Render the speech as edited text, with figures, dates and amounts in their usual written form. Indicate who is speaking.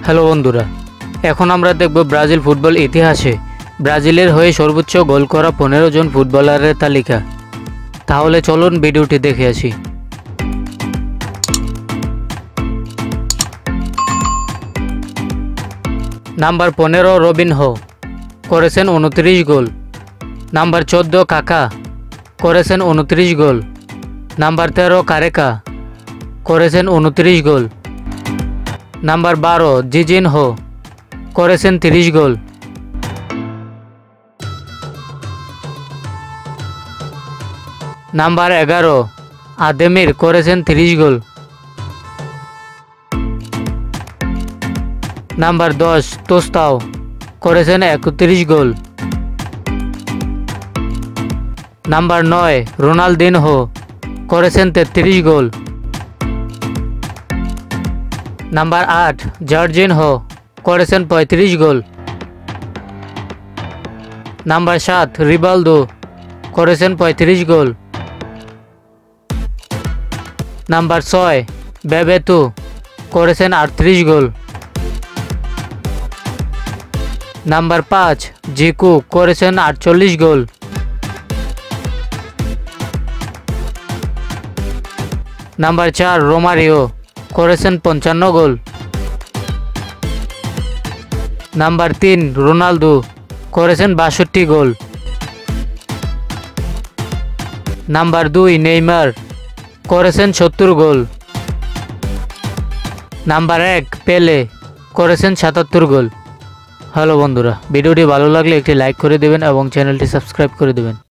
Speaker 1: Hello বন্ধুরা, এখন আমরা দেখব ব্রাজিল ফুটবল ইতিহাসে ব্রাজিলের হয়ে সর্বোচ্চ গোল করা 15 জন ফুটবলারের তালিকা। তাহলে চলুন ভিডিওটি দেখে আসি। নাম্বার 15 রবিনহো, করেছেন 29 গোল। নাম্বার 14 কাকা, করেছেন 29 গোল। নাম্বার 13 কারেকা, করেছেন 29 গোল। নাম্বার 12 জিজিনহো, করেছেন 30 গোল। নাম্বার 11 আদেমির, করেছেন 30 গোল। নাম্বার 10 তোস্তাও, করেছেন 31 গোল। নাম্বার 9 রোনালদিনহো, করেছেন 33 গোল। নাম্বার 8 জর্জিনহো, করেছেন 35 গোল। নাম্বার 7 রিভালদো, করেছেন 35 গোল। নাম্বার 6 বেবেতু, করেছেন 38 গোল। নাম্বার 5 জিকু, করেছেন 48 গোল। নাম্বার 4 রোমারিও, করেছেন 55 গোল। নাম্বার 3 রোনালদো, করেছেন 62 গোল। নাম্বার 2 নেইমার, করেছেন 70 গোল। নাম্বার 1 পেলে, করেছেন 77 গোল। হ্যালো বন্ধুরা, ভিডিওটি ভালো লাগলে একটি লাইক করে দেবেন এবং চ্যানেলটি সাবস্ক্রাইব করে দেবেন।